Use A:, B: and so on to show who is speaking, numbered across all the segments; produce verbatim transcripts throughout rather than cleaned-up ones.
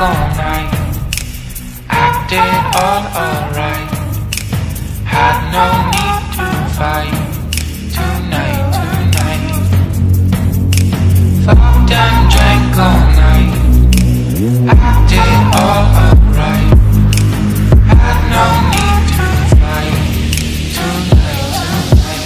A: all night, acted all alright. Had no need to fight tonight, tonight. Fucked and drank all night, acted all alright. Had no need to fight tonight, tonight.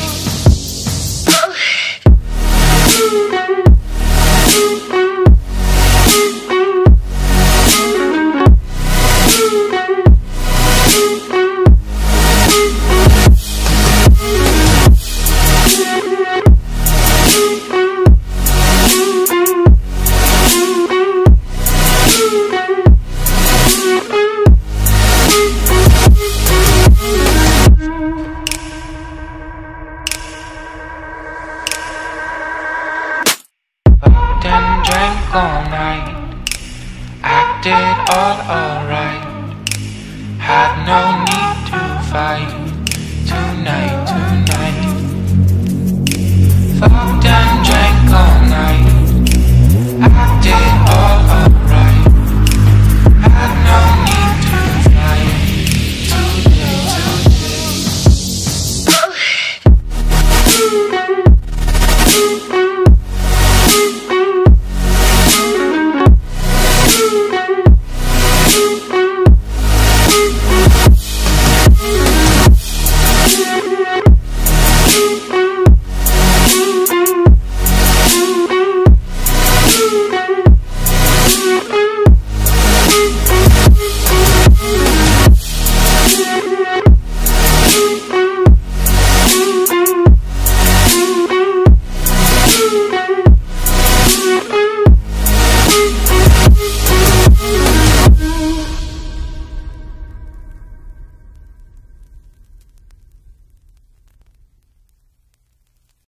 A: Fucked and drank all night, acted all alright. Had no need